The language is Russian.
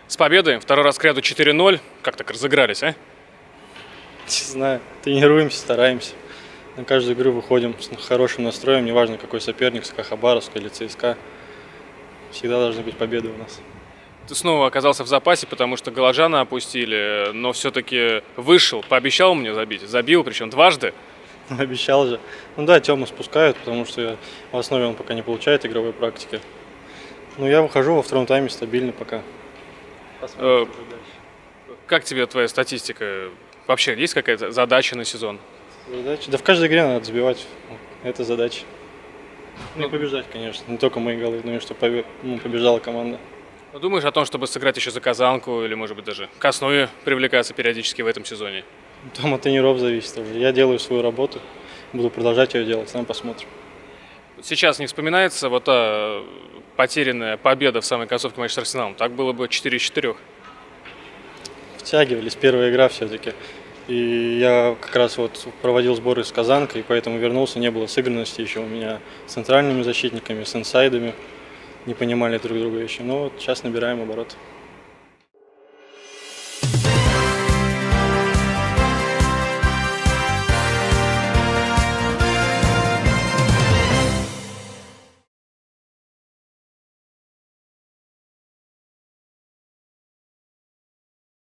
С победой, второй раз к ряду 4-0. Как так разыгрались, а? Не знаю, тренируемся, стараемся. На каждую игру выходим с хорошим настроем, неважно какой соперник, СКА Хабаровск или ЦСКА. Всегда должны быть победы у нас. Ты снова оказался в запасе, потому что Голожана опустили, но все-таки вышел, пообещал мне забить. Забил, причем дважды. Обещал же. Ну да, Тему спускают, потому что в основе он пока не получает игровой практики. Но я выхожу во втором тайме стабильно пока. Посмотрим, что будет дальше. Как тебе твоя статистика? Вообще есть какая-то задача на сезон? Задача? Да в каждой игре надо забивать. Это задача. Ну и побеждать, конечно. Не только мои голы, но и чтобы побеждала команда. Ну, думаешь о том, чтобы сыграть еще за Казанку или, может быть, даже к основе привлекаться периодически в этом сезоне? Там от тренеров зависит уже. Я делаю свою работу, буду продолжать ее делать, сам посмотрим. Сейчас не вспоминается вот та потерянная победа в самой концовке матча с Арсеналом? Так было бы 4-4. Втягивались, первая игра все-таки. И я как раз вот проводил сборы с Казанкой, и поэтому вернулся, не было сыгранности еще у меня с центральными защитниками, с инсайдами. Не понимали друг друга еще. Но вот сейчас набираем обороты.